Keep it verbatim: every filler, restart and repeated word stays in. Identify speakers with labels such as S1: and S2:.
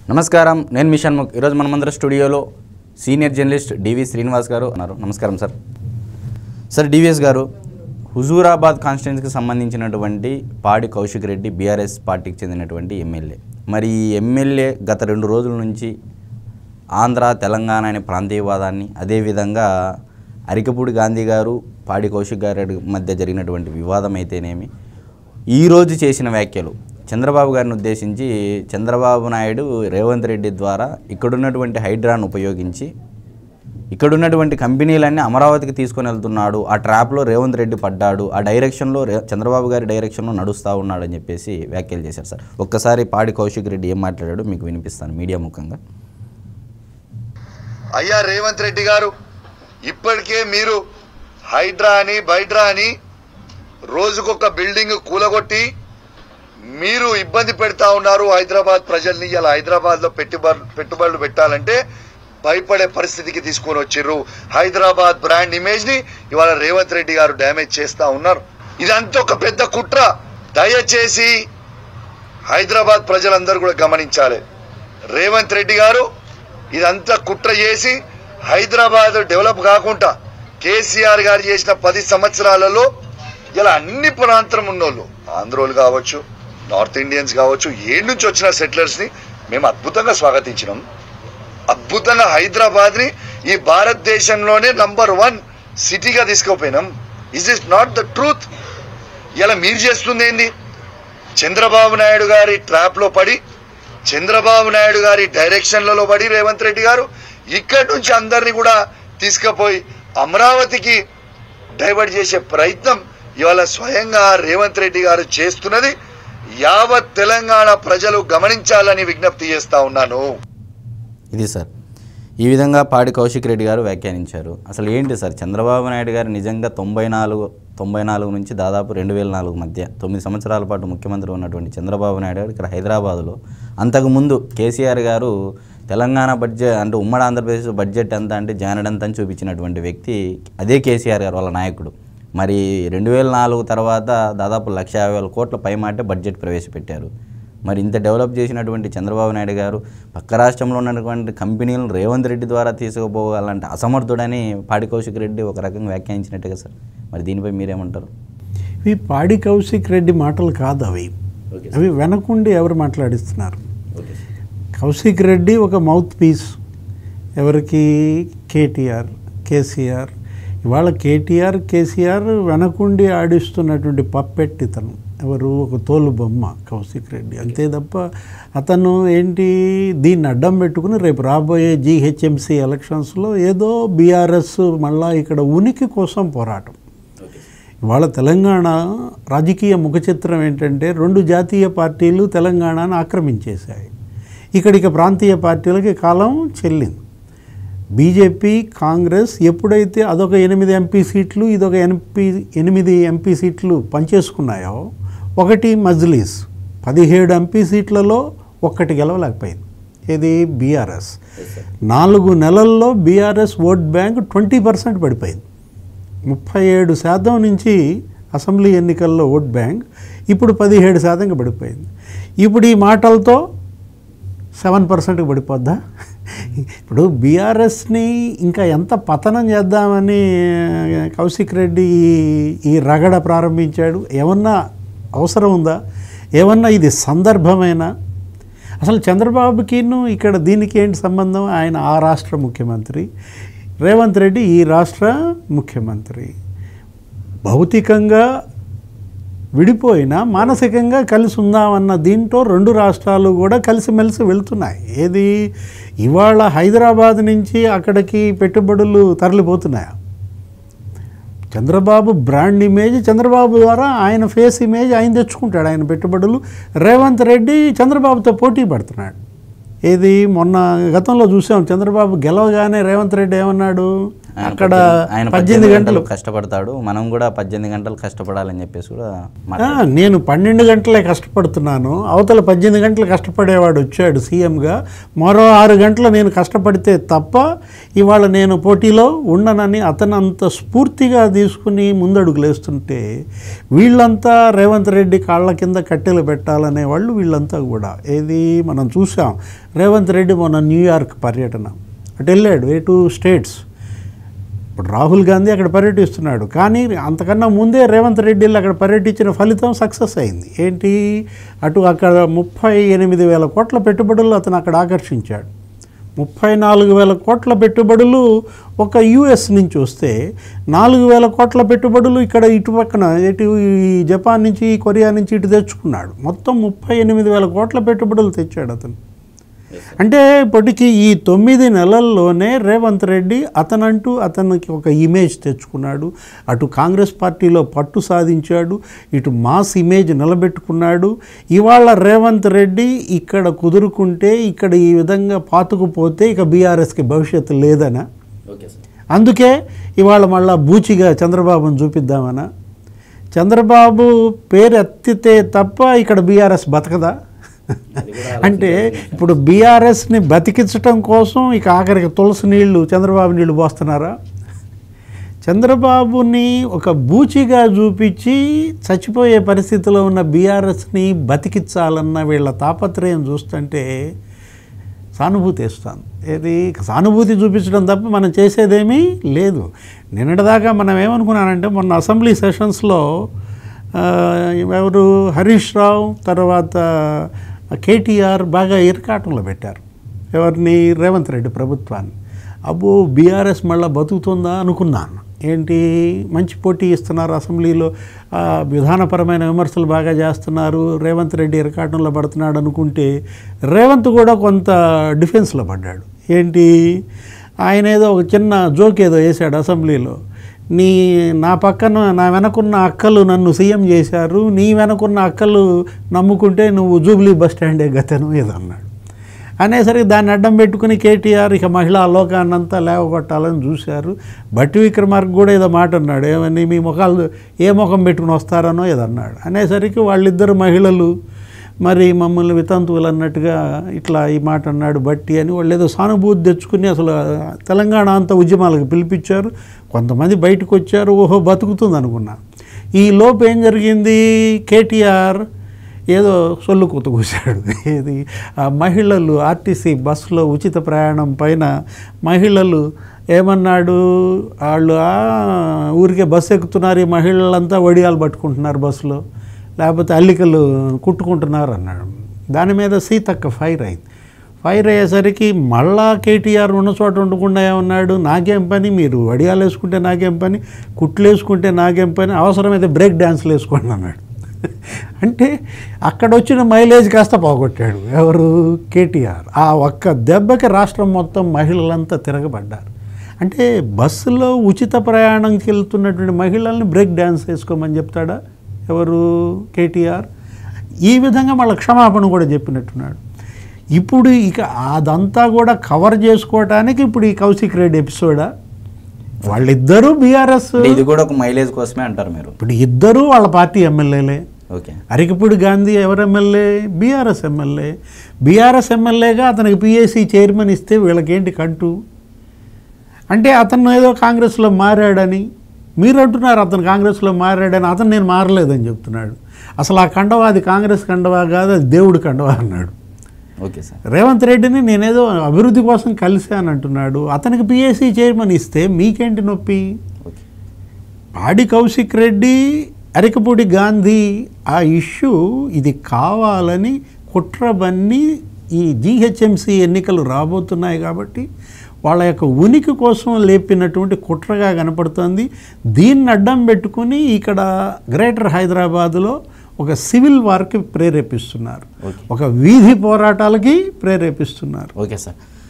S1: నమస్కారం, నేను మీ షణ్ముఖ్. ఈరోజు మనమందరం స్టూడియోలో సీనియర్ జర్నలిస్ట్ డివి శ్రీనివాస్ గారు ఉన్నారు. నమస్కారం సార్. సార్ డివిఎస్ గారు, హుజూరాబాద్ కాన్స్టిట్యున్సీకి సంబంధించినటువంటి పాడి కౌశిక్ రెడ్డి బీఆర్ఎస్ పార్టీకి చెందినటువంటి ఎమ్మెల్యే. మరి ఈ ఎమ్మెల్యే గత రెండు రోజుల నుంచి ఆంధ్ర తెలంగాణ అనే ప్రాంతీయవాదాన్ని, అదేవిధంగా అరికపూడి గాంధీ గారు పాడి కౌశిక్ గారి మధ్య జరిగినటువంటి వివాదం అయితేనేమి, ఈరోజు చేసిన వ్యాఖ్యలు చంద్రబాబు గారిని ఉద్దేశించి చంద్రబాబు నాయుడు రేవంత్ రెడ్డి ద్వారా ఇక్కడున్నటువంటి హైడ్రాను ఉపయోగించి ఇక్కడున్నటువంటి కంపెనీలన్నీ అమరావతికి తీసుకొని వెళ్తున్నాడు, ఆ ట్రాప్లో రేవంత్ రెడ్డి పడ్డాడు, ఆ డైరెక్షన్లో చంద్రబాబు గారి డైరెక్షన్లో నడుస్తూ ఉన్నాడు అని చెప్పేసి వ్యాఖ్యలు చేశారు. సార్, ఒక్కసారి పాడి కౌశిక్ రెడ్డి ఏం మాట్లాడాడు మీకు వినిపిస్తాను మీడియా ముఖంగా.
S2: అయ్యా రేవంత్ రెడ్డి గారు, ఇప్పటికే మీరు హైడ్రా అని బైడ్రా అని రోజుకొక బిల్డింగ్ కూలగొట్టి మీరు ఇబ్బంది పెడతా ఉన్నారు హైదరాబాద్ ప్రజల్ని. ఇలా హైదరాబాద్లో పెట్టుబడులు పెట్టుబడులు పెట్టాలంటే భయపడే పరిస్థితికి తీసుకొని వచ్చిర్రు. హైదరాబాద్ బ్రాండ్ ఇమేజ్ని ఇవాళ రేవంత్ రెడ్డి గారు డ్యామేజ్ చేస్తూ ఉన్నారు. ఇదంతా ఒక పెద్ద కుట్ర. దయచేసి హైదరాబాద్ ప్రజలందరూ కూడా గమనించాలి. రేవంత్ రెడ్డి గారు ఇదంతా కుట్ర చేసి హైదరాబాద్ డెవలప్ కాకుండా కేసీఆర్ గారు చేసిన పది సంవత్సరాలలో ఇలా అన్ని ప్రాంతం ఉన్నోళ్ళు, ఆంధ్రోలు కావచ్చు, నార్త్ ఇండియన్స్ కావచ్చు, ఏ నుంచి వచ్చిన సెటిలర్స్ని మేము అద్భుతంగా స్వాగతించినాం. అద్భుతంగా హైదరాబాద్ని ఈ భారతదేశంలోనే నంబర్ వన్ సిటీగా తీసుకుపోయినాం. Is is not the truth? ఇలా మీరు చేస్తుంది ఏంది? చంద్రబాబు నాయుడు గారి ట్రాప్లో పడి, చంద్రబాబు నాయుడు గారి డైరెక్షన్లలో పడి రేవంత్ రెడ్డి గారు ఇక్కడి నుంచి అందరినీ కూడా తీసుకుపోయి అమరావతికి డైవర్ట్ చేసే ప్రయత్నం ఇవాళ స్వయంగా రేవంత్ రెడ్డి గారు చేస్తున్నది యావత్ తెలంగాణ ప్రజలు గమనించాలని విజ్ఞప్తి చేస్తా ఉన్నాను.
S1: ఇది సార్, ఈ విధంగా పాడి కౌశిక్ రెడ్డి గారు వ్యాఖ్యానించారు. అసలు ఏంటి సార్, చంద్రబాబు నాయుడు గారు నిజంగా తొంభై నాలుగు తొంభై నాలుగు నుంచి దాదాపు రెండు వేల నాలుగు మధ్య తొమ్మిది సంవత్సరాల పాటు ముఖ్యమంత్రి ఉన్నటువంటి చంద్రబాబు నాయుడు గారు ఇక్కడ హైదరాబాదులో, అంతకుముందు కేసీఆర్ గారు తెలంగాణ బడ్జెట్ అంటే ఉమ్మడి ఆంధ్రప్రదేశ్ బడ్జెట్ ఎంత అంటే జానడంత అని చూపించినటువంటి వ్యక్తి అదే కేసీఆర్ గారు వాళ్ళ నాయకుడు. మరి రెండు వేల నాలుగు తర్వాత దాదాపు లక్ష యాభై వేల కోట్ల పైమాటే బడ్జెట్ ప్రవేశపెట్టారు. మరి ఇంత డెవలప్ చేసినటువంటి చంద్రబాబు నాయుడు గారు పక్క రాష్ట్రంలో ఉన్నటువంటి కంపెనీలను రేవంత్ రెడ్డి ద్వారా తీసుకుపోవాలంటే అసమర్థుడని పాడి కౌశిక్ రెడ్డి ఒక రకంగా వ్యాఖ్యానించినట్టుగా సార్. మరి దీనిపై మీరేమంటారు?
S3: ఇవి పాడి కౌశిక్ రెడ్డి మాటలు కాదు, అవి అవి వెనకుండి ఎవరు మాట్లాడిస్తున్నారు. కౌశిక్ రెడ్డి ఒక మౌత్ పీస్ ఎవరికి? కేటీఆర్, కేసీఆర్. ఇవాళ కేటీఆర్, కేసీఆర్ వెనకుండి ఆడిస్తున్నటువంటి పప్పెట్ ఇతను ఎవరు? ఒక తోలు బొమ్మ కౌశిక్ రెడ్డి, అంతే తప్ప అతను ఏంటి దీన్ని అడ్డం పెట్టుకుని రేపు రాబోయే జీహెచ్ఎంసీ ఎలక్షన్స్లో ఏదో బీఆర్ఎస్ మళ్ళా ఇక్కడ ఉనికి కోసం పోరాటం. ఇవాళ తెలంగాణ రాజకీయ ముఖ చిత్రం ఏంటంటే రెండు జాతీయ పార్టీలు తెలంగాణను ఆక్రమించేశాయి. ఇక్కడికి ప్రాంతీయ పార్టీలకి కాలం చెల్లింది. బీజేపీ, కాంగ్రెస్ ఎప్పుడైతే అదొక ఎనిమిది ఎంపీ సీట్లు ఇదొక ఎంపీ ఎనిమిది ఎంపీ సీట్లు పనిచేసుకున్నాయో, ఒకటి మజ్లీస్ పదిహేడు ఎంపీ సీట్లలో ఒక్కటి గెలవలేకపోయింది. ఇది బీఆర్ఎస్. నాలుగు నెలల్లో BRS vote bank twenty percent పడిపోయింది. ముప్పై ఏడు శాతం నుంచి అసెంబ్లీ ఎన్నికల్లో ఓట్ బ్యాంక్ ఇప్పుడు పదిహేడు శాతంగా పడిపోయింది. ఇప్పుడు ఈ మాటలతో సెవెన్ పర్సెంట్కి పడిపోద్దా? ఇప్పుడు బీఆర్ఎస్ని ఇంకా ఎంత పతనం చేద్దామని కౌశిక్ రెడ్డి ఈ రగడ ప్రారంభించాడు? ఏమన్నా అవసరం ఉందా? ఏమన్నా ఇది సందర్భమేనా? అసలు చంద్రబాబుకిను ఇక్కడ దీనికి ఏంటి సంబంధం? ఆయన ఆ రాష్ట్ర ముఖ్యమంత్రి, రేవంత్ రెడ్డి ఈ రాష్ట్ర ముఖ్యమంత్రి. భౌతికంగా విడిపోయినా మానసికంగా కలిసి ఉందామన్న దీంట్లో రెండు రాష్ట్రాలు కూడా కలిసిమెలిసి వెళ్తున్నాయి. ఏది ఇవాళ హైదరాబాద్ నుంచి అక్కడికి పెట్టుబడులు తరలిపోతున్నాయా? చంద్రబాబు బ్రాండ్ ఇమేజ్, చంద్రబాబు ద్వారా ఆయన ఫేస్ ఇమేజ్ ఆయన తెచ్చుకుంటాడు, ఆయన పెట్టుబడులు. రేవంత్ రెడ్డి చంద్రబాబుతో పోటీ పడుతున్నాడు. ఏది మొన్న గతంలో చూసాం, చంద్రబాబు గెలవగానే రేవంత్ రెడ్డి ఏమన్నాడు?
S1: ఆయన
S3: అక్కడ
S1: పద్దెనిమిది- ఆయన
S3: పద్దెనిమిది
S1: పద్దెనిమిది
S3: గంటలు
S1: గంటలు కష్టపడతాడు, మనం కూడా పద్దెనిమిది గంటలు కష్టపడాలని చెప్పేసి కూడా
S3: ఆ,
S1: మాట్లాడారు.
S3: నేను పన్నెండు గంటలే కష్టపడుతున్నాను, అవతల పద్దెనిమిది గంటలు కష్టపడేవాడు వచ్చాడు సీఎంగా, మరో ఆరు గంటలు నేను కష్టపడితే తప్ప ఇవాళ నేను పోటీలో ఉండనని అతను అంత స్ఫూర్తిగా తీసుకుని ముందడుగులు వేస్తుంటే వీళ్ళంతా రేవంత్ రెడ్డి కాళ్ళ కింద కట్టెలు పెట్టాలనే వాళ్ళు వీళ్ళంతా కూడా. ఏది మనం చూసాం, రేవంత్ రెడ్డి మొన్న న్యూయార్క్ పర్యటన అటు వెళ్ళాడు, ఏ టూ స్టేట్స్. ఇప్పుడు రాహుల్ గాంధీ అక్కడ పర్యటిస్తున్నాడు, కానీ అంతకన్నా ముందే రేవంత్ రెడ్డి అక్కడ పర్యటించిన ఫలితం సక్సెస్ అయింది. ఏంటి, అటు అక్కడ ముప్పై ఎనిమిది వేల కోట్ల పెట్టుబడులు అతను అక్కడ ఆకర్షించాడు. ముప్పై నాలుగు వేల కోట్ల పెట్టుబడులు ఒక యూఎస్ నుంచి వస్తే నాలుగు వేల కోట్ల పెట్టుబడులు ఇక్కడ ఇటు పక్కన ఇటు ఈ జపాన్ నుంచి కొరియా నుంచి ఇటు తెచ్చుకున్నాడు. మొత్తం ముప్పై ఎనిమిది వేల కోట్ల పెట్టుబడులు తెచ్చాడు అతను. అంటే ఇప్పటికీ ఈ తొమ్మిది నెలల్లోనే రేవంత్ రెడ్డి అతనంటూ అతనికి ఒక ఇమేజ్ తెచ్చుకున్నాడు. అటు కాంగ్రెస్ పార్టీలో పట్టు సాధించాడు, ఇటు మాస్ ఇమేజ్ నిలబెట్టుకున్నాడు. ఇవాళ రేవంత్ రెడ్డి ఇక్కడ కుదురుకుంటే, ఇక్కడ ఈ విధంగా పాతుకుపోతే ఇక బీఆర్ఎస్కి భవిష్యత్తు లేదనా? అందుకే ఇవాళ మళ్ళా బూచిగా చంద్రబాబును చూపిద్దామనా? చంద్రబాబు పేరు ఎత్తితే తప్ప ఇక్కడ బీఆర్ఎస్ బతకదా? అంటే ఇప్పుడు బీఆర్ఎస్ని బతికించటం కోసం ఇక ఆఖరికి తులసి నీళ్లు చంద్రబాబు నీళ్లు పోస్తున్నారా? చంద్రబాబుని ఒక బూచిగా చూపించి చచ్చిపోయే పరిస్థితిలో ఉన్న బీఆర్ఎస్ని బతికించాలన్న వీళ్ళ తాపత్రయం చూస్తుంటే సానుభూతి ఇస్తాను. ఏది సానుభూతి చూపించడం తప్ప మనం చేసేదేమీ లేదు. నిన్నటిదాకా మనం ఏమనుకున్నానంటే, మొన్న అసెంబ్లీ సెషన్స్లో ఎవరు హరీష్ రావు తర్వాత కేటీఆర్ బాగా ఇరకాటంలో పెట్టారు ఎవరిని, రేవంత్ రెడ్డి ప్రభుత్వాన్ని. అబ్బో బీఆర్ఎస్ మళ్ళీ బతుకుతుందా అనుకున్నాను. ఏంటి, మంచి పోటీ ఇస్తున్నారు అసెంబ్లీలో, విధానపరమైన విమర్శలు బాగా చేస్తున్నారు, రేవంత్ రెడ్డి ఇరకాటంలో పడుతున్నాడు అనుకుంటే రేవంత్ కూడా కొంత డిఫెన్స్లో పడ్డాడు. ఏంటి, ఆయన ఏదో ఒక చిన్న జోక్ ఏదో వేశాడు అసెంబ్లీలో, నీ నా పక్కన నా వెనకున్న అక్కలు నన్ను సీఎం చేశారు, నీ వెనకున్న అక్కలు నమ్ముకుంటే నువ్వు జూబ్లీ బస్ స్టాండే గతను ఏదో అన్నాడు. అనేసరికి దాన్ని అడ్డం పెట్టుకుని కేటీఆర్ ఇక మహిళా లోకాన్నంతా లేవగొట్టాలని చూశారు. బట్టి విక్రమార్క కూడా ఏదో మాట అన్నాడు, ఏమని మీ ముఖాలు ఏ ముఖం పెట్టుకుని వస్తారనో ఏదో అన్నాడు. అనేసరికి వాళ్ళిద్దరు మహిళలు మరి మమ్మల్ని వితంతువులు అన్నట్టుగా ఇట్లా ఈ మాట అన్నాడు బట్టి అని వాళ్ళు ఏదో సానుభూతి తెచ్చుకుని అసలు తెలంగాణ అంతా ఉద్యమాలకు పిలిపించారు. కొంతమంది బయటకు వచ్చారు, ఓహో బతుకుతుంది అనుకున్నా. ఈ లోపు ఏం జరిగింది, కేటీఆర్ ఏదో సొల్లు కూత కూశాడు. ఏది, ఆ మహిళలు ఆర్టీసీ బస్సులో ఉచిత ప్రయాణం పైన మహిళలు ఏమన్నాడు, వాళ్ళు ఊరికే బస్సు ఎక్కుతున్నారు, ఈ మహిళలంతా వడియాలు పట్టుకుంటున్నారు బస్సులో, లేకపోతే అల్లికలు కుట్టుకుంటున్నారు అన్నాడు. దాని మీద సీతక్క ఫైర్ అయింది. ఫైర్ అయ్యేసరికి మళ్ళా కేటీఆర్ ఉన్న చోట ఉండకుండా ఏమన్నాడు, నాకేం పని, మీరు వడియాలు వేసుకుంటే నాకేం పని, కుట్లు వేసుకుంటే నాకేం పని, అవసరమైతే బ్రేక్ డ్యాన్స్లు వేసుకోండి అన్నాడు. అంటే అక్కడ వచ్చిన మైలేజ్ కాస్త పోగొట్టాడు ఎవరు, కేటీఆర్. ఆ ఒక్క దెబ్బకి రాష్ట్రం మొత్తం మహిళలంతా తిరగబడ్డారు. అంటే బస్సులో ఉచిత ప్రయాణంకి వెళ్తున్నటువంటి మహిళల్ని బ్రేక్ డ్యాన్స్ వేసుకోమని చెప్తాడా ఎవరు, కేటీఆర్. ఈ విధంగా మళ్ళీ క్షమాపణ కూడా చెప్పినట్టున్నాడు. ఇప్పుడు ఇక అదంతా కూడా కవర్ చేసుకోవటానికి ఇప్పుడు ఈ కౌశిక్ రెడ్డి ఎపిసోడా, వాళ్ళిద్దరూ బీఆర్ఎస్,
S1: ఇది కూడా ఒక మైలేజ్ కోసమే అంటారు మీరు.
S3: ఇప్పుడు ఇద్దరూ వాళ్ళ పార్టీ ఎమ్మెల్యేలే.
S1: ఓకే,
S3: అరికపూడి గాంధీ ఎవరు ఎమ్మెల్యే, బీఆర్ఎస్ ఎమ్మెల్యే. బీఆర్ఎస్ ఎమ్మెల్యేగా అతనికి పిఏసీ చైర్మన్ ఇస్తే వీళ్ళకేంటి కంటూ, అంటే అతను ఏదో కాంగ్రెస్లో మారాడని మీరు అంటున్నారు, అతను కాంగ్రెస్లో మారాడని. అతను నేను మారలేదని చెప్తున్నాడు. అసలు ఆ కండవా అది కాంగ్రెస్ కండవా కాదు, అది దేవుడి కండవా అన్నాడు.
S1: ఓకే సార్,
S3: రేవంత్ రెడ్డిని నేనేదో అభివృద్ధి కోసం కలిశాను అంటున్నాడు. అతనికి పిఏసీ చైర్మన్ ఇస్తే మీకేంటి నొప్పి? పాడి కౌశిక్ రెడ్డి, అరికపూడి గాంధీ ఆ ఇష్యూ ఇది కావాలని కుట్రబన్ని ఈ జీహెచ్ఎంసీ ఎన్నికలు రాబోతున్నాయి కాబట్టి వాళ్ళ యొక్క ఉనికి కోసం లేపినటువంటి కుట్రగా కనపడుతుంది. దీన్ని అడ్డం పెట్టుకుని ఇక్కడ గ్రేటర్ హైదరాబాదులో ఒక సివిల్ వార్కి ప్రేరేపిస్తున్నారు, ఒక వీధి పోరాటాలకి ప్రేరేపిస్తున్నారు.
S1: Okay sir.